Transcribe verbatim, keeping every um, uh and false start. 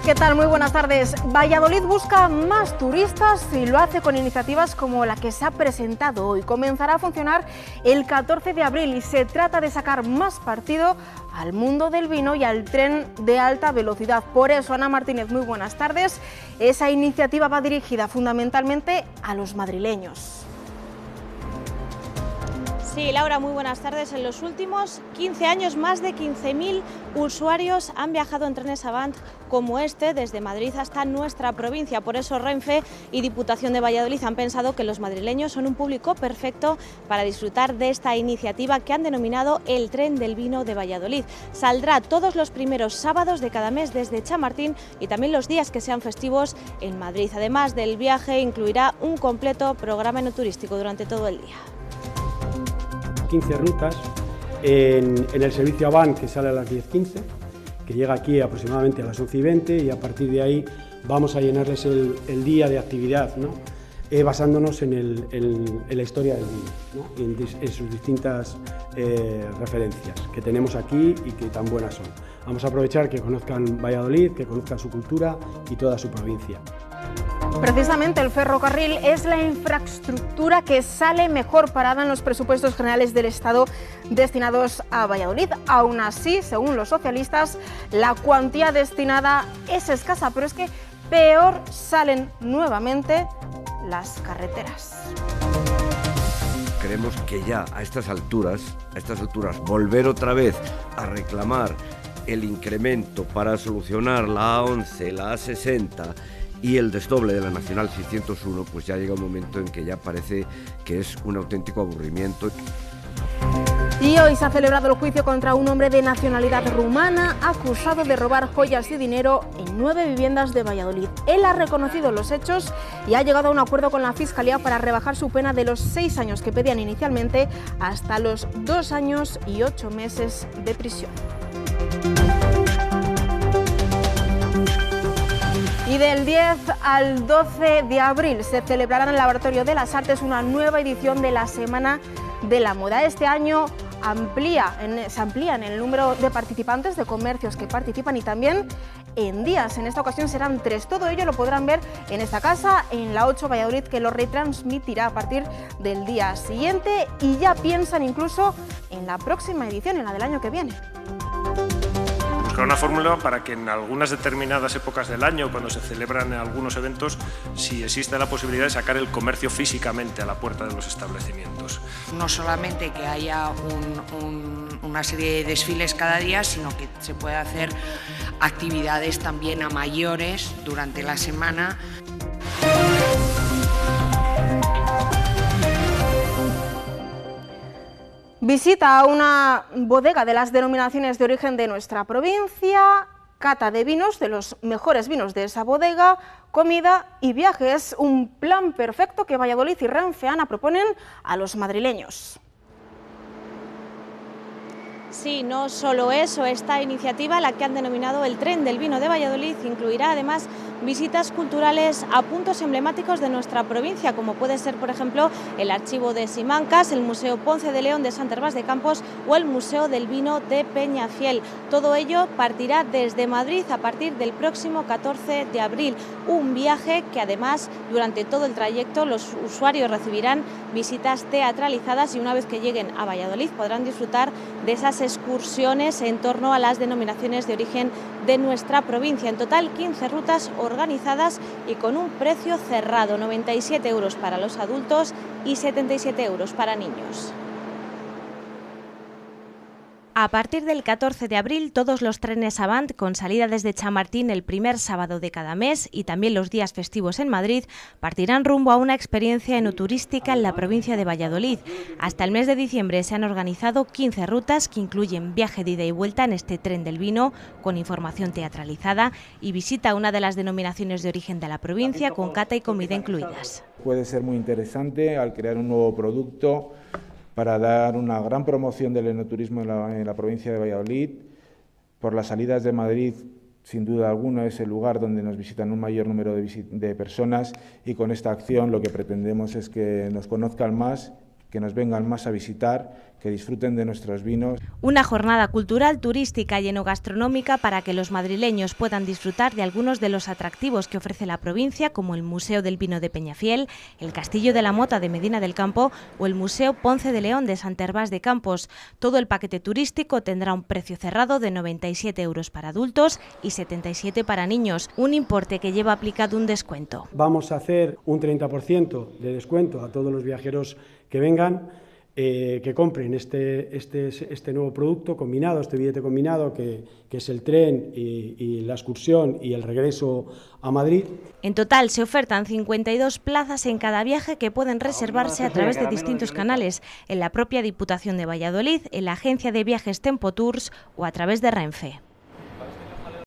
¿Qué tal? Muy buenas tardes. Valladolid busca más turistas y lo hace con iniciativas como la que se ha presentado hoy. Comenzará a funcionar el catorce de abril y se trata de sacar más partido al mundo del vino y al tren de alta velocidad. Por eso, Ana Martínez, muy buenas tardes. Esa iniciativa va dirigida fundamentalmente a los madrileños. Sí, Laura, muy buenas tardes. En los últimos quince años, más de quince mil usuarios han viajado en trenes Avant como este, desde Madrid hasta nuestra provincia. Por eso Renfe y Diputación de Valladolid han pensado que los madrileños son un público perfecto para disfrutar de esta iniciativa que han denominado el Tren del Vino de Valladolid. Saldrá todos los primeros sábados de cada mes desde Chamartín y también los días que sean festivos en Madrid. Además del viaje, incluirá un completo programa enoturístico durante todo el día. quince rutas en, en el servicio Avant, que sale a las diez quince, que llega aquí aproximadamente a las once y veinte, y a partir de ahí vamos a llenarles el, el día de actividad, ¿no? eh, basándonos en, el, en, en la historia del vino, ¿no? en, en sus distintas eh, referencias que tenemos aquí y que tan buenas son. Vamos a aprovechar que conozcan Valladolid, que conozcan su cultura y toda su provincia. Precisamente el ferrocarril es la infraestructura que sale mejor parada en los presupuestos generales del Estado destinados a Valladolid. Aún así, según los socialistas, la cuantía destinada es escasa, pero es que peor salen nuevamente las carreteras. Creemos que ya a estas alturas, a estas alturas, volver otra vez a reclamar el incremento para solucionar la A once, la A sesenta y el desdoble de la Nacional seiscientos uno, pues ya llega un momento en que ya parece que es un auténtico aburrimiento. Y hoy se ha celebrado el juicio contra un hombre de nacionalidad rumana acusado de robar joyas y dinero en nueve viviendas de Valladolid. Él ha reconocido los hechos y ha llegado a un acuerdo con la Fiscalía para rebajar su pena de los seis años que pedían inicialmente hasta los dos años y ocho meses de prisión. Y del diez al doce de abril se celebrará en el Laboratorio de las Artes una nueva edición de la Semana de la Moda. Este año amplía, en, se amplía en el número de participantes, de comercios que participan y también en días. En esta ocasión serán tres. Todo ello lo podrán ver en esta casa, en la ocho Valladolid, que lo retransmitirá a partir del día siguiente, y ya piensan incluso en la próxima edición, en la del año que viene. Buscar una fórmula para que en algunas determinadas épocas del año, cuando se celebran algunos eventos, si existe la posibilidad de sacar el comercio físicamente a la puerta de los establecimientos. No solamente que haya un, un, una serie de desfiles cada día, sino que se puede hacer actividades también a mayores durante la semana. Visita a una bodega de las denominaciones de origen de nuestra provincia, cata de vinos, de los mejores vinos de esa bodega, comida y viajes. Un plan perfecto que Valladolid y Renfe proponen a los madrileños. Sí, no solo eso, esta iniciativa, la que han denominado el Tren del Vino de Valladolid, incluirá además visitas culturales a puntos emblemáticos de nuestra provincia, como puede ser, por ejemplo, el Archivo de Simancas, el Museo Ponce de León de Sant Hervás de Campos o el Museo del Vino de Peñafiel. Todo ello partirá desde Madrid a partir del próximo catorce de abril, un viaje que además durante todo el trayecto los usuarios recibirán visitas teatralizadas y una vez que lleguen a Valladolid podrán disfrutar de esas excursiones en torno a las denominaciones de origen de nuestra provincia. En total, quince rutas organizadas y con un precio cerrado, noventa y siete euros para los adultos y setenta y siete euros para niños. A partir del catorce de abril, todos los trenes Avant, con salida desde Chamartín el primer sábado de cada mes y también los días festivos en Madrid, partirán rumbo a una experiencia enoturística en la provincia de Valladolid. Hasta el mes de diciembre se han organizado quince rutas que incluyen viaje de ida y vuelta en este tren del vino, con información teatralizada y visita a una de las denominaciones de origen de la provincia, con cata y comida incluidas. Puede ser muy interesante al crear un nuevo producto para dar una gran promoción del enoturismo en la, en la provincia de Valladolid. Por las salidas de Madrid, sin duda alguna, es el lugar donde nos visitan un mayor número de, de personas, y con esta acción lo que pretendemos es que nos conozcan más, que nos vengan más a visitar, que disfruten de nuestros vinos. Una jornada cultural, turística y enogastronómica para que los madrileños puedan disfrutar de algunos de los atractivos que ofrece la provincia, como el Museo del Vino de Peñafiel, el Castillo de la Mota de Medina del Campo o el Museo Ponce de León de Sant Hervás de Campos. Todo el paquete turístico tendrá un precio cerrado de noventa y siete euros para adultos y setenta y siete para niños, un importe que lleva aplicado un descuento. Vamos a hacer un treinta por ciento de descuento a todos los viajeros que vengan, Eh, que compren este, este, este nuevo producto combinado, este billete combinado, que, que es el tren y, y la excursión y el regreso a Madrid. En total se ofertan cincuenta y dos plazas en cada viaje que pueden reservarse a través de distintos canales, en la propia Diputación de Valladolid, en la agencia de viajes Tempo Tours o a través de Renfe.